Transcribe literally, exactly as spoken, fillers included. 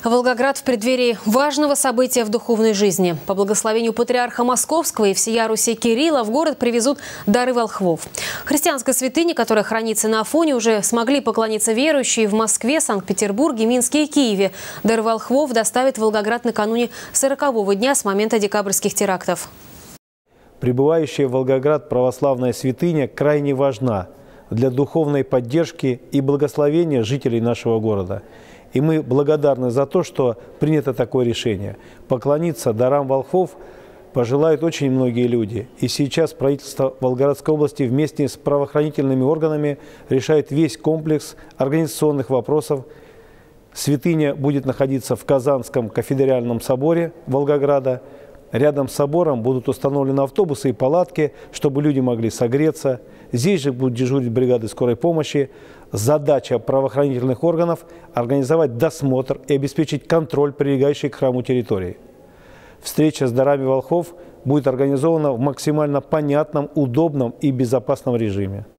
Волгоград в преддверии важного события в духовной жизни. По благословению патриарха Московского и всея Руси Кирилла в город привезут дары волхвов. Христианской святыне, которая хранится на Афоне, уже смогли поклониться верующие в Москве, Санкт-Петербурге, Минске и Киеве. Дары волхвов доставят в Волгоград накануне сорокового дня с момента декабрьских терактов. Прибывающая в Волгоград православная святыня крайне важна для духовной поддержки и благословения жителей нашего города. И мы благодарны за то, что принято такое решение. Поклониться дарам волхвов пожелают очень многие люди. И сейчас правительство Волгоградской области вместе с правоохранительными органами решает весь комплекс организационных вопросов. Святыня будет находиться в Казанском кафедральном соборе Волгограда. Рядом с собором будут установлены автобусы и палатки, чтобы люди могли согреться. Здесь же будут дежурить бригады скорой помощи. Задача правоохранительных органов – организовать досмотр и обеспечить контроль прилегающей к храму территории. Встреча с дарами волхвов будет организована в максимально понятном, удобном и безопасном режиме.